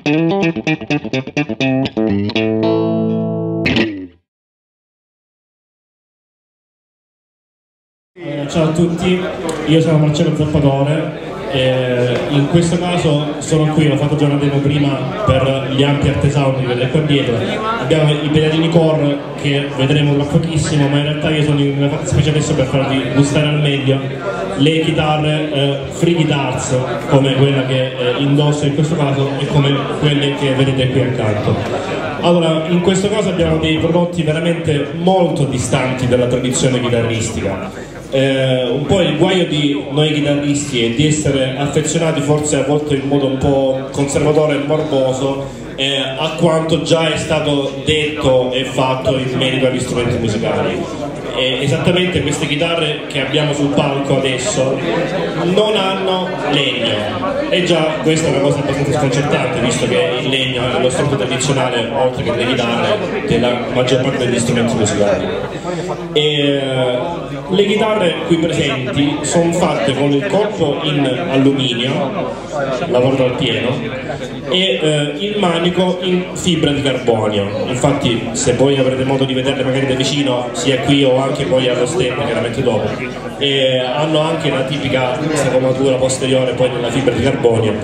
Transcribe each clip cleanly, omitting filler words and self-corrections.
Ciao a tutti, io sono Marcello Zappatore e in questo caso sono qui, ho fatto già una demo prima per gli ampi artesani che vedete qua dietro. Abbiamo i pedalini core che vedremo tra pochissimo, ma in realtà io sono in una fattispecie adesso per farvi gustare al meglio le chitarre free guitars, come quella che indosso in questo caso e come quelle che vedete qui accanto. Allora, in questo caso abbiamo dei prodotti veramente molto distanti dalla tradizione chitarristica. Un po' il guaio di noi chitarristi è di essere affezionati forse a volte in modo un po' conservatore e morboso a quanto già è stato detto e fatto in merito agli strumenti musicali. Esattamente queste chitarre che abbiamo sul palco adesso non hanno legno, e già questa è una cosa abbastanza sconcertante, visto che il legno è lo strumento tradizionale, oltre che le chitarre, della maggior parte degli strumenti musicali. Le chitarre qui presenti sono fatte con il corpo in alluminio, lavorato al pieno, e il manico in fibra di carbonio. Infatti, se voi avrete modo di vederle magari da vicino, sia qui o anche poi allo stand chiaramente dopo, hanno anche la tipica sfumatura posteriore poi nella fibra di carbonio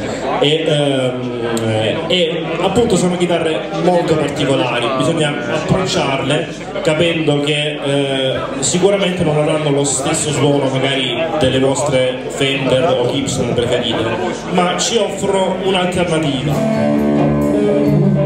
e appunto sono chitarre molto particolari. Bisogna approcciarle capendo che sicuramente non avranno lo stesso suono magari delle vostre Fender o Gibson preferite, ma ci offrono un'alternativa.